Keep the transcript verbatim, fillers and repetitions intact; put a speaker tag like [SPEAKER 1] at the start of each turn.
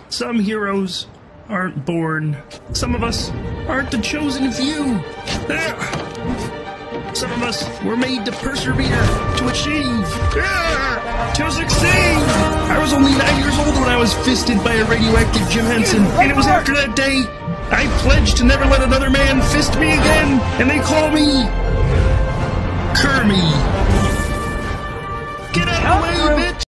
[SPEAKER 1] Some heroes aren't born. Some of us aren't the chosen few. Some of us were made to persevere, to achieve, to succeed. I was only nine years old when I was fisted by a radioactive Jim Henson, and it was after that day I pledged to never let another man fist me again, and they call me Kermie. Get out of the way, bitch!